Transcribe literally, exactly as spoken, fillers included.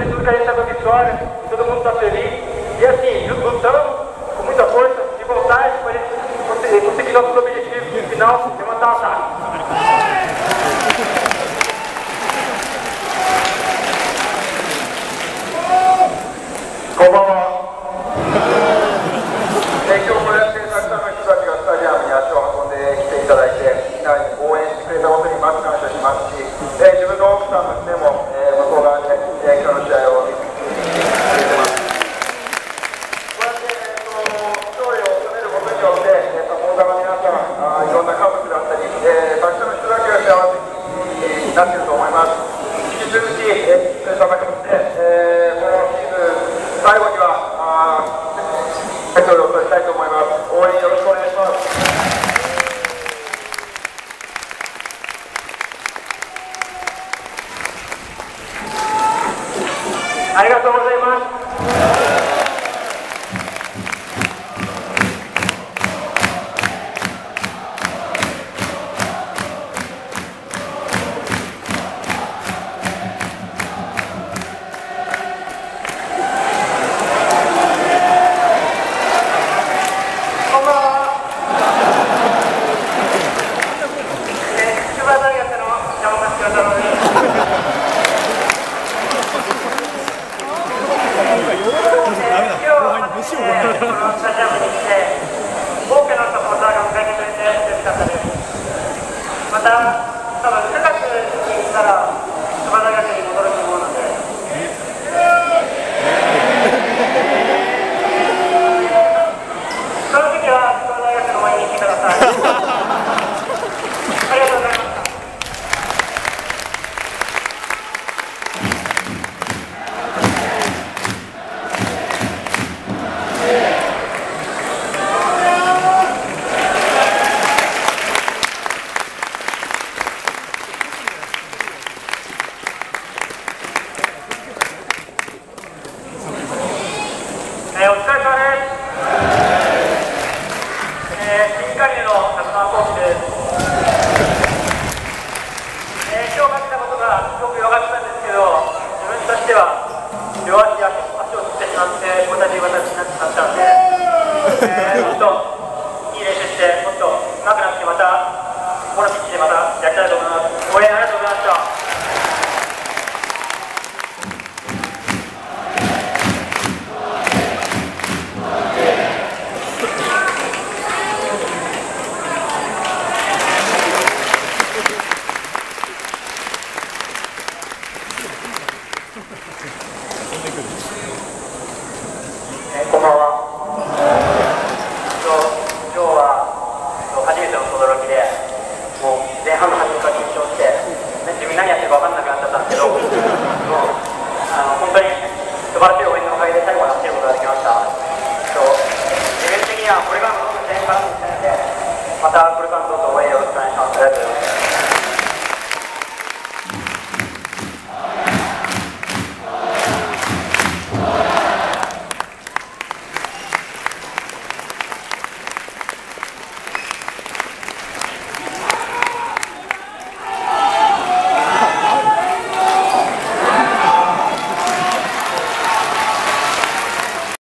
educação audiovisual, todo mundo está feliz. E assim, lutando com muita força e vontade para a gente conseguir nossos objetivos no final, levantar uma taça. こんばんは。えー、今日これだけたくさんの人たちがスタジアムに足を運んできていただいて、みんなに応援してくれたことにまず感謝しますし、えー、自分の奥さん娘も、えー、向こう側で、えー、今日の試合を見てくれてます。こうやって、えー、と勝利を収めることによって、えー、サポーターの皆さん、あいろんな家族だったり、えー、たくさんの人たちが幸せになっていると思います。引き続き、えー、戦って、えー、このシーズン最後にはタイトルを取りたいと思います。応援よろしくお願いします。ありがとうございます。また、多分くがつに行ったら筑波大学に戻ると思うので、その時は筑波大学の応援に来てください。ありがとうございました。えー、お疲れ様です。えー、新加入の中川コーチです。えー、今日負けたことがすごく良かったんですけど、自分としては両足